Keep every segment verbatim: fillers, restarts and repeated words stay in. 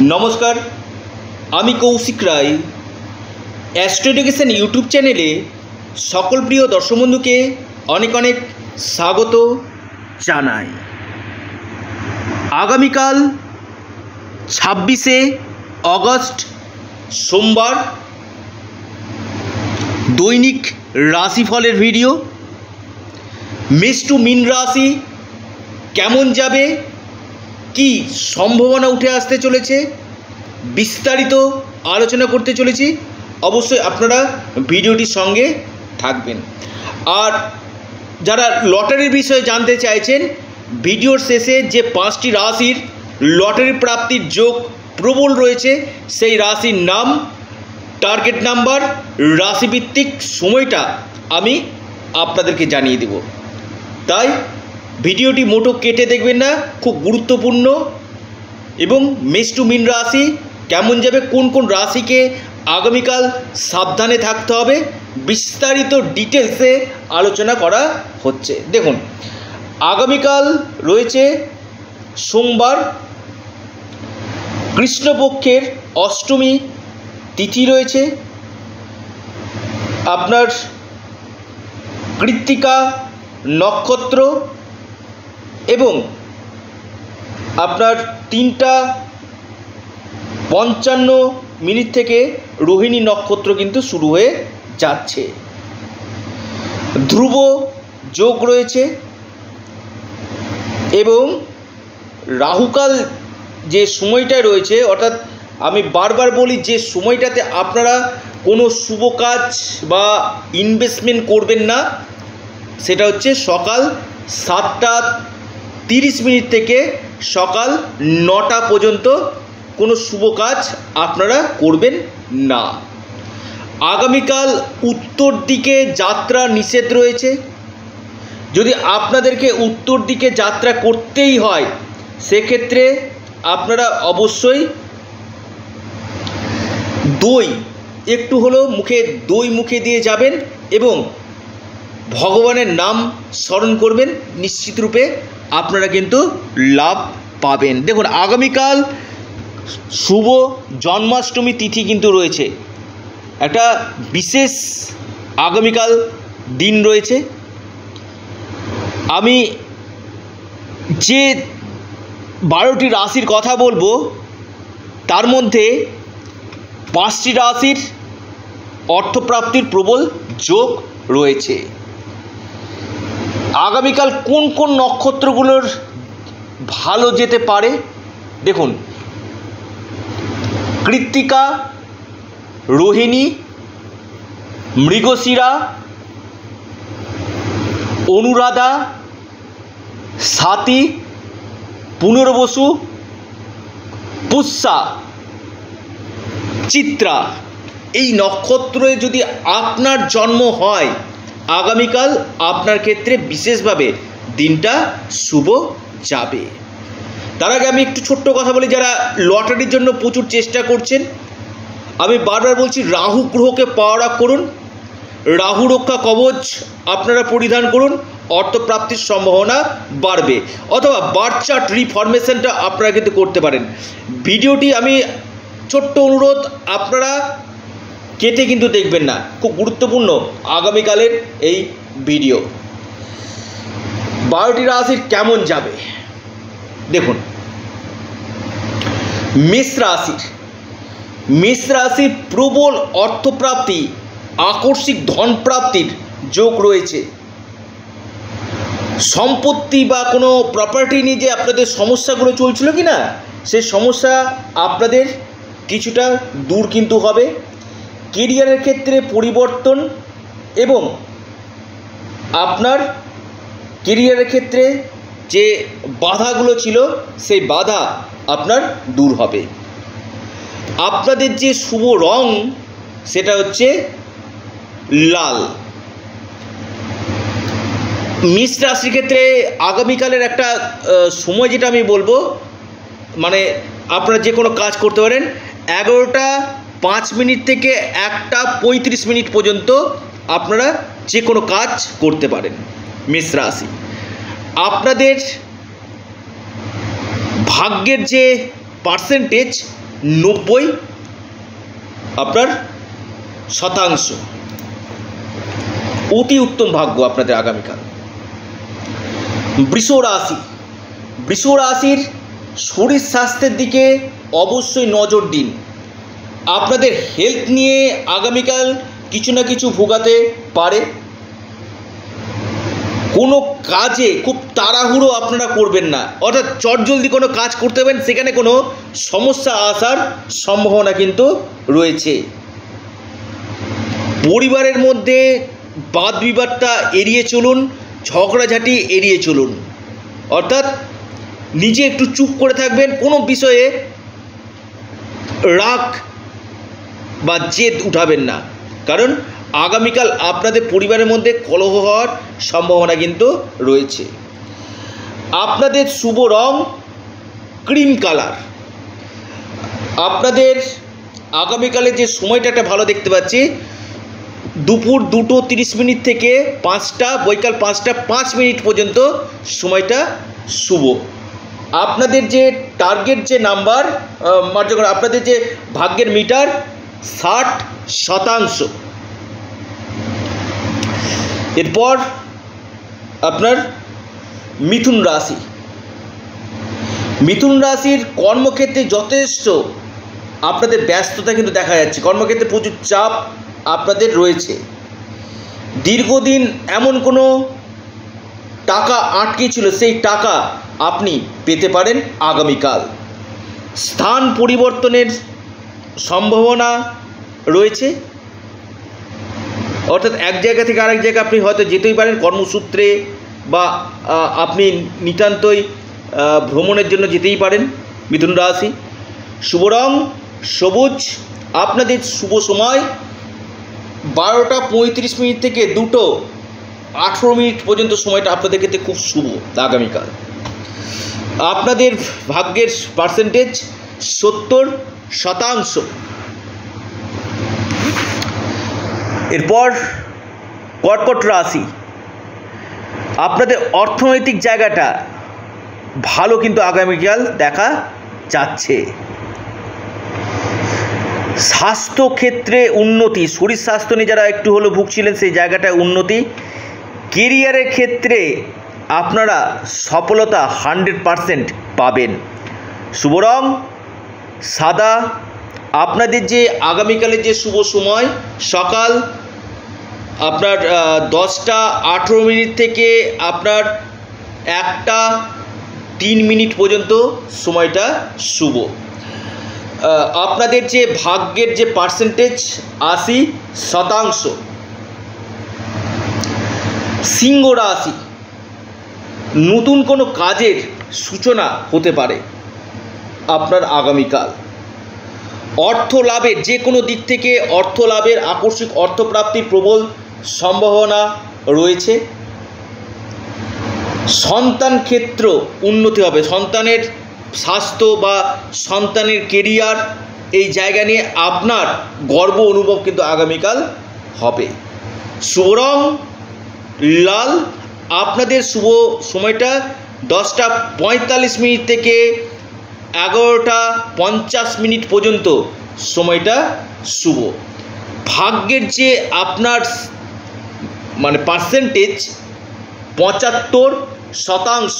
नमस्कार आमी Kaushik Roy astro education YouTube चैनेले सकल प्रिय दर्शक बंधुके अनेक अनेक स्वागत जानाई। आगामीकाल छब्बीसे अगस्ट सोमवार दैनिक राशिफलेर भिडियो। मेष टू मीन राशि केमन जाबे की सम्भावना उठे आसते चलेছে विस्तारित आलोचना करते चलेছি। अवश्य आपनारा भिडियोटिर संगे थाकबेन और जारा लटारिर विषये जानते चाइছেন भिडियोर शेषे जे पाँचटी राशिर लटारि प्राप्तिर योग प्रबल रयेছে सेई राशिर नाम टार्गेट नम्बर राशिभित्तिक সময়টা आमी आपनादेरके जानिয়ে देব। ताई भिडियोटी मोटो केटे देखबेन ना, खूब गुरुत्वपूर्ण। एवं मेष टू मीन राशि केमन जाबे कोन कोन राशि के आगामीकाल साबधाने थाकते होबे विस्तारित डिटेल्से आलोचना करा होच्छे। देखुन आगामीकाल रयेছে सोमवार कृष्णपक्षेर अष्टमी तिथि रयेছে आपनार कृत्तिका नक्षत्र एवं आपनार तीनटा पंचान्न मिनिट थेके रोहिणी नक्षत्र किन्तु शुरू हये जाच्छे। ध्रुव योग रयेছে एवं राहुकाल जे समयटा रयेছে अर्थात आमी बार बार बोली जे समयटाते आपनारा कोनो शुभ काज बा इनभेस्टमेंट करबेन ना सेटा हच्छे सकाल सातटा तीस मिनट थेके सकाल नटा पर्यन्त कोनो शुभ काज आपनारा करबेन ना। आगामीकाल उत्तर दिके यात्रा निषेध रयेছে। यदि आपनादेरके उत्तर दिके यात्रा करतेई हय से क्षेत्रे आपनारा अवश्यई दई एकटू हलो मुखे दई मुखे दिए जाबेन एवं भगवानेर नाम स्मरण करबेन, निश्चित रूपे आपनारा किन्तु लाभ पाबेन। देखुन आगामीकाल शुभ जन्माष्टमी तिथि किन्तु रयेছে, एकटा विशेष आगामीकाल दिन रयेছে। आमी जे बारोटी राशिर कथा बोलबो तार मध्य पाँचटी राशिर अर्थप्राप्तिर प्रबल योग रयेছে। आगामीकाल कोन कोन नक्षत्रगुलोर भालो जेते पारे देखुन कृत्तिका, रोहिणी, मृगशिरा, अनुराधा, साथी, पुनर्वसु, पुष्या, चित्रा এই নক্ষত্রে যদি আপনার জন্ম হয় आगामीकाल आपनार क्षेत्रे विशेषभावे दिनटा शुभ जाबे। तार आगे आमी एकटु छोट्ट कथा बोली, जारा लटारिर जन्य प्रचुर चेष्टा करछेन आमी बार बार बोलছি राहु ग्रहके पावर अप करुन, राहु रक्षा कवच आपनारा परिधान करुन, अर्थ प्राप्तिर सम्भावना बाड़बे। अथवा बार्थ चार्ट रिफर्मेशनटा आपनारा किन्तु करते पारेन। भिडियोटी आमी छोट्ट अनुरोध आपनारा केटे किन्तु देखबेन ना, खूब गुरुत्वपूर्ण आगामीकालेर एई भिडियो। बारोटी राशि केमन जाबे देखुन मेष राशि मेष राशि प्रबल अर्थप्राप्ति आकर्षिक धन प्राप्तिर योग रयेছে। सम्पत्ति बा कोनो प्रपार्टी निये जे आपनादेर समस्यागुलो चलछिलो किना सेई समस्या आपनादेर किछुटा दूर किन्तु होबे। केरियारेर क्षेत्रे परिवर्तन एवं आपनार केरियारेर क्षेत्रे जे बाधागुलो छिलो सेई बाधा आपनार दूर होबे। आपनादेर जे शुभ रंग सेटा हच्छे लाल। मेष राशिर क्षेत्रे आगामीकालेर एकटा समय जेटा आमी बोलबो माने आपनारा जे कोनो काज करते पारेन एगारोटा पाँच मिनट থেকে একটা পঁয়ত্রিশ मिनट पर्यन्त आपनारा जे कोनो काज करते पारेन। मेष राशि आपनादेर भाग्येर जे पार्सेंटेज নব্বই আপনার শতাংশ। অতি উত্তম ভাগ্য আপনাদের আগামীকাল। বৃষ রাশি, বৃষ রাশির শরীর স্বাস্থ্যের দিকে অবশ্যই নজর দিন। আপনাদের হেলথ নিয়ে আগামীকাল কিছু না কিছু ভোগাতে পারে। কোনো কাজে খুব তাড়াহুড়ো আপনারা করবেন না, অর্থাৎ চটজলদি কোনো কাজ করতে পারেন, সেখানে কোনো সমস্যা আসার সম্ভাবনা কিন্তু রয়েছে। পরিবারের মধ্যে বাদ বিবাদটা এড়িয়ে চলুন, ঝগড়াঝাটি এড়িয়ে চলুন, অর্থাৎ নিজে একটু চুপ করে থাকবেন, কোনো বিষয়ে রাগ বা জেদ উঠাবেন না, কারণ আগামীকাল আপনাদের পরিবারের মধ্যে কলহ হওয়ার সম্ভাবনা কিন্তু রয়েছে। আপনাদের শুভ রং ক্রিম কালার। আপনাদের আগামীকালে যে সময়টা একটা ভালো দেখতে পাচ্ছি, দুপুর দুটো তিরিশ মিনিট থেকে পাঁচটা, বৈকাল পাঁচটা পাঁচ মিনিট পর্যন্ত সময়টা শুভ। আপনাদের যে টার্গেট যে নাম্বার মার্জন, আপনাদের যে ভাগ্যের মিটার ষাট শতাংশ। এরপর আপনার মিথুন রাশি। মিথুন রাশির কর্মক্ষেত্রে যথেষ্ট আপনাদের ব্যস্ততা কিন্তু দেখা যাচ্ছে, কর্মক্ষেত্রে প্রচুর চাপ আপনাদের রয়েছে। দীর্ঘদিন এমন কোনো টাকা আটকে ছিল, সেই টাকা আপনি পেতে পারেন আগামীকাল। স্থান পরিবর্তনের সম্ভাবনা রয়েছে, অর্থাৎ এক জায়গা থেকে আরেক জায়গায় আপনি হয়তো যেতেই পারেন কর্মসূত্রে, বা আপনি নিতান্তই ভ্রমণের জন্য যেতেই পারেন। মিথুন রাশি, শুভ রং সবুজ। আপনাদের শুভ সময় বারোটা পঁয়ত্রিশ মিনিট থেকে দুটো আঠেরো মিনিট পর্যন্ত সময়টা আপনাদের ক্ষেত্রে খুব শুভ আগামীকাল। আপনাদের ভাগ্যের পার্সেন্টেজ সত্তর শতাংশ। এরপর কর্কট রাশি। আপনাদের অর্থনৈতিক জায়গাটা ভালো কিন্তু আগামীকাল দেখা যাচ্ছে। স্বাস্থ্যক্ষেত্রে উন্নতি, শরীর স্বাস্থ্য নিয়ে যারা একটু হলেও ভুগছিলেন সেই জায়গাটায় উন্নতি। কেরিয়ারের ক্ষেত্রে আপনারা সফলতা হান্ড্রেড পারসেন্ট পাবেন। শুভ রং সাদা। আপনাদের যে আগামীকালের যে শুভ সময় সকাল আপনার দশটা আঠেরো মিনিট থেকে আপনার একটা তিন মিনিট পর্যন্ত সময়টা শুভ। আপনাদের যে ভাগ্যের যে পার্সেন্টেজ আশি শতাংশ। সিংহ রাশি, নতুন কোনো কাজের সূচনা হতে পারে আপনার আগামীকাল। অর্থ লাভের যে কোনো দিক থেকে অর্থ লাভের আকস্মিক অর্থপ্রাপ্তির প্রবল সম্ভাবনা রয়েছে। সন্তান ক্ষেত্র উন্নতি হবে, সন্তানের স্বাস্থ্য বা সন্তানের কেরিয়ার এই জায়গা নিয়ে আপনার গর্ব অনুভব কিন্তু আগামীকাল হবে। শুভ রং লাল। আপনাদের শুভ সময়টা দশটা পঁয়তাল্লিশ মিনিট থেকে এগারোটা পঞ্চাশ মিনিট পর্যন্ত সময়টা শুভ। ভাগ্যের যে আপনার মানে পার্সেন্টেজ পঁচাত্তর শতাংশ।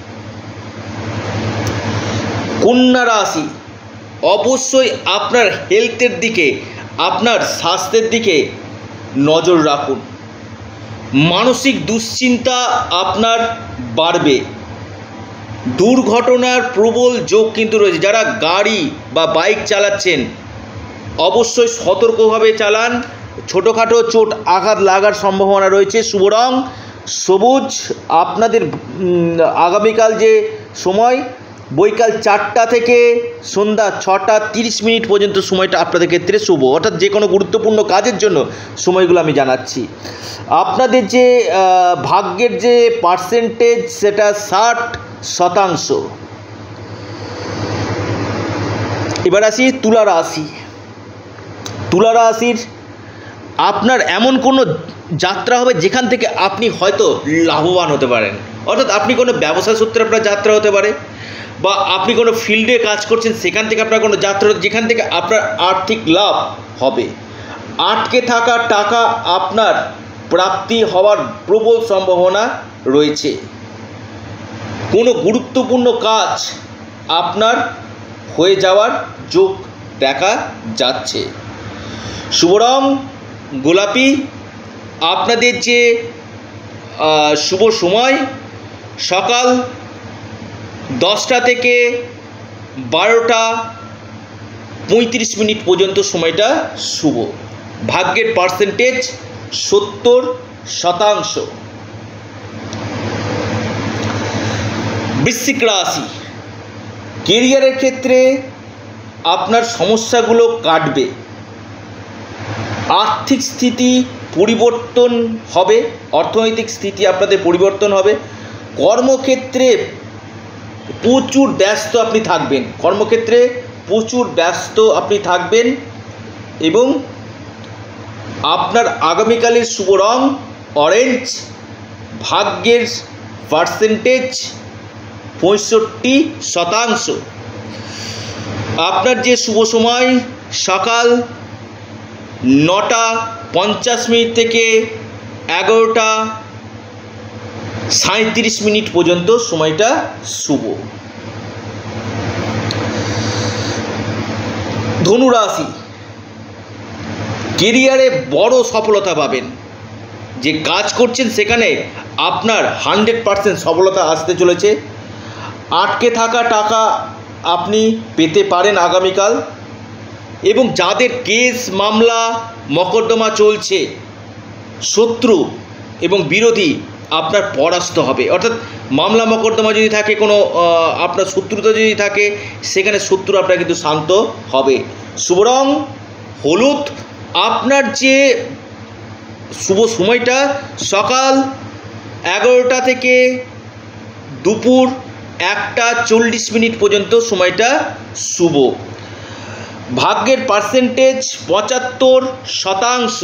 কন্যা রাশি, অবশ্যই আপনার হেলথের দিকে, আপনার স্বাস্থ্যের দিকে নজর রাখুন। মানসিক দুশ্চিন্তা আপনার বাড়বে। দুর্ঘটনার প্রবল যোগ কিন্তু রয়েছে। যারা গাড়ি বা বাইক চালাচ্ছেন অবশ্যই সতর্কভাবে চালান, ছোটোখাটো চোট আঘাত লাগার সম্ভাবনা রয়েছে। শুভ রং সবুজ। আপনাদের আগামীকাল যে সময় বৈকাল চারটা থেকে সন্ধ্যা ছটা তিরিশ মিনিট পর্যন্ত সময়টা আপনাদের ক্ষেত্রে শুভ, অর্থাৎ যে কোনো গুরুত্বপূর্ণ কাজের জন্য সময়গুলো আমি জানাচ্ছি। আপনাদের যে ভাগ্যের যে পার্সেন্টেজ সেটা ষাট শতাংশ। এবার আসি তুলা রাশি। তুলা রাশির আপনার এমন কোনো যাত্রা হবে যেখান থেকে আপনি হয়তো লাভবান হতে পারেন, অর্থাৎ আপনি কোনো ব্যবসা সূত্রে আপনার যাত্রা হতে পারে। বা আপনি কোনো ফিল্ডে কাজ করছেন, সেখান থেকে আপনার কোনো যাত্রা, যেখান থেকে আপনার আর্থিক লাভ হবে। আটকে থাকা টাকা আপনার প্রাপ্তি হওয়ার প্রবল সম্ভাবনা রয়েছে। কোনো গুরুত্বপূর্ণ কাজ আপনার হয়ে যাওয়ার যোগ দেখা যাচ্ছে। শুভ রং গোলাপি। আপনাদের যে শুভ সময় সকাল দশটা থেকে বারোটা পঁয়ত্রিশ মিনিট পর্যন্ত সময়টা শুভ। ভাগ্যের পার্সেন্টেজ সত্তর শতাংশ। বৃশ্চিক রাশি, কেরিয়ারের ক্ষেত্রে আপনার সমস্যাগুলো কাটবে, আর্থিক স্থিতি পরিবর্তন হবে, অর্থনৈতিক স্থিতি আপনাদের পরিবর্তন হবে। কর্মক্ষেত্রে প্রচুর ব্যস্ত আপনি থাকবেন, কর্মক্ষেত্রে প্রচুর ব্যস্ত আপনি থাকবেন এবং আপনার আগামীকালের শুভ রং অরেঞ্জ। ভাগ্যের পার্সেন্টেজ পঁয়ষট্টি শতাংশ। আপনার যে শুভ সময় সকাল নটা পঞ্চাশ মিনিট থেকে এগারোটা সাঁত্রিশ মিনিট পর্যন্ত সময়টা শুভ। ধনুরাশি, কেরিয়ারে বড় সফলতা পাবেন। যে কাজ করছেন সেখানে আপনার হান্ড্রেড পারসেন্ট সফলতা আসতে চলেছে। আটকে থাকা টাকা আপনি পেতে পারেন আগামীকাল। এবং যাদের কেস মামলা মকদ্দমা চলছে, শত্রু এবং বিরোধী আপনার পরাস্ত হবে। অর্থাৎ মামলা মকদ্দমা যদি থাকে, কোনো আপনার শত্রুতা যদি থাকে, সেখানে শত্রু আপনার কিন্তু শান্ত হবে। শুভ রং হলুদ। আপনার যে শুভ সময়টা সকাল এগারোটা থেকে দুপুর একটা চল্লিশ মিনিট পর্যন্ত সময়টা শুভ। ভাগ্যের পার্সেন্টেজ পঁচাত্তর শতাংশ।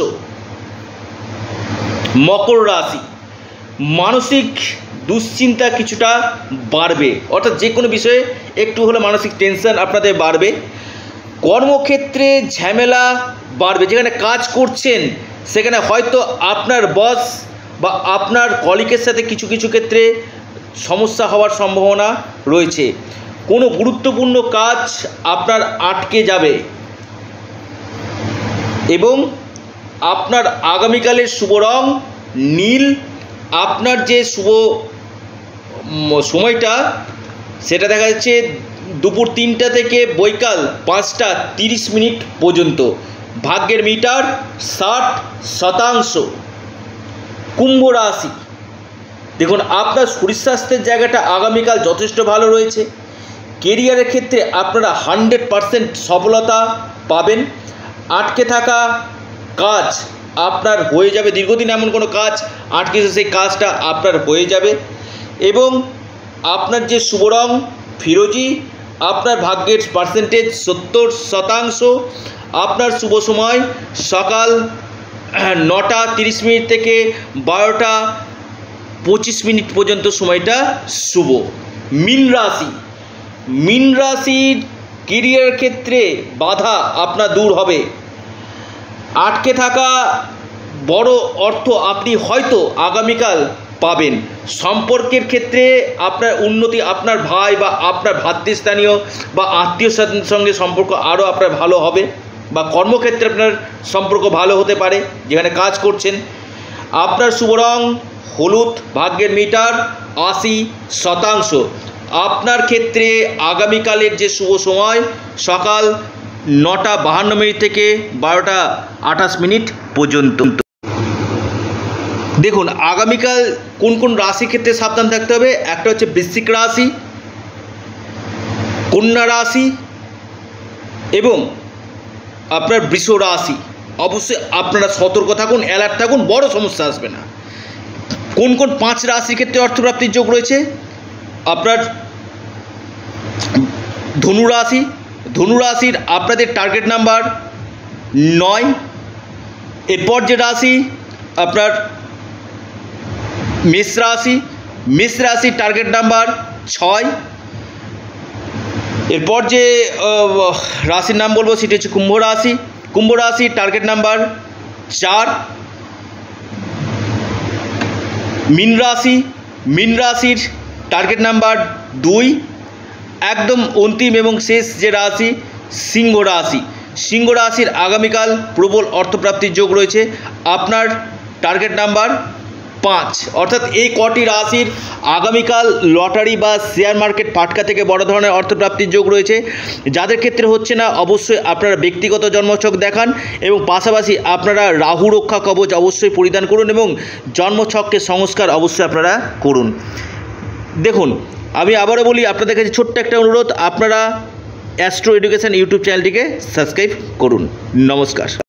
মকর রাশি, মানসিক দুশ্চিন্তা কিছুটা বাড়বে, অর্থাৎ যে কোনো বিষয়ে একটু হলে মানসিক টেনশন আপনাদের বাড়বে। কর্মক্ষেত্রে ঝামেলা বাড়বে। যেখানে কাজ করছেন সেখানে হয়তো আপনার বস বা আপনার কলিগের সাথে কিছু কিছু ক্ষেত্রে সমস্যা হওয়ার সম্ভাবনা রয়েছে। কোনো গুরুত্বপূর্ণ কাজ আপনার আটকে যাবে এবং আপনার আগামীকালের শুভ রং নীল। আপনার যে শুভ সময়টা সেটা দেখা যাচ্ছে দুপুর তিনটা থেকে বৈকাল পাঁচটা তিরিশ মিনিট পর্যন্ত। ভাগ্যের মিটার ষাট শতাংশ। কুম্ভ রাশি, দেখুন আপনার শরীর স্বাস্থ্যের জায়গাটা আগামীকাল যথেষ্ট ভালো রয়েছে। কেরিয়ারের ক্ষেত্রে আপনারা হান্ড্রেড পারসেন্ট সফলতা পাবেন। আটকে থাকা কাজ আপনার হয়ে যাবে। দীর্ঘদিন এমন কোনো কাজ আটকে সেই কাজটা আপনার হয়ে যাবে। এবং আপনার যে শুভ রং ফিরোজি। আপনার ভাগ্যের পার্সেন্টেজ সত্তর শতাংশ। আপনার শুভ সময় সকাল নটা তিরিশ মিনিট থেকে বারোটা পঁচিশ মিনিট পর্যন্ত সময়টা শুভ। মীন রাশি, মীন রাশির কেরিয়ার ক্ষেত্রে বাধা আপনার দূর হবে। আটকে থাকা বড় অর্থ আপনি হয়তো আগামীকাল পাবেন। সম্পর্কের ক্ষেত্রে আপনার উন্নতি, আপনার ভাই বা আপনার ভাতৃস্থানীয় বা আত্মীয় স্বজনের সঙ্গে সম্পর্ক আরও আপনার ভালো হবে। বা কর্মক্ষেত্রে আপনার সম্পর্ক ভালো হতে পারে যেখানে কাজ করছেন। আপনার শুভ রং হলুদ। ভাগ্যের মিটার আশি শতাংশ। আপনার ক্ষেত্রে আগামীকালের যে শুভ সময় সকাল নটা বাহান্ন মিনিট থেকে বারোটা আঠাশ মিনিট পর্যন্ত। দেখুন আগামীকাল কোন কোন রাশির ক্ষেত্রে সাবধান থাকতে হবে। একটা হচ্ছে বৃশ্চিক রাশি, কন্যা রাশি এবং আপনার বৃষ রাশি। অবশ্যই আপনারা সতর্ক থাকুন, অ্যালার্ট থাকুন, বড় সমস্যা আসবে না। কোন কোন পাঁচ রাশির ক্ষেত্রে অর্থপ্রাপ্তির যোগ রয়েছে? আপনার ধনু রাশি, ধনু রাশির আপনাদের টার্গেট নাম্বার নয়। এরপর যে রাশি আপনার মেষ রাশি, মেষ রাশির টার্গেট নাম্বার ছয়। এরপর যে রাশির নাম বলবো সেটি হচ্ছে কুম্ভ রাশি। কুম্ভ রাশির টার্গেট নাম্বার চার। মীন রাশি, মীন রাশির টার্গেট নাম্বার দুই। একদম অন্তিম এবং শেষ যে রাশি সিংহ রাশি। সিংহ রাশির আগামীকাল প্রবল অর্থপ্রাপ্তির যোগ রয়েছে। আপনার টার্গেট নাম্বার পাঁচ। অর্থাৎ এই কটি রাশির আগামীকাল লটারি বা শেয়ার মার্কেট ফাটকা থেকে বড় ধরনের অর্থপ্রাপ্তির যোগ রয়েছে। যাদের ক্ষেত্রে হচ্ছে না অবশ্যই আপনারা ব্যক্তিগত জন্মছক দেখান এবং পাশাপাশি আপনারা রাহু রক্ষা কবচ অবশ্যই পরিধান করুন এবং জন্মছককে সংস্কার অবশ্যই আপনারা করুন। দেখুন, আমি আবারও বলি, আপনাদের কাছে ছোট্ট একটা অনুরোধ, আপনারা অ্যাস্ট্রো এডুকেশন ইউটিউব চ্যানেলটিকে সাবস্ক্রাইব করুন। নমস্কার।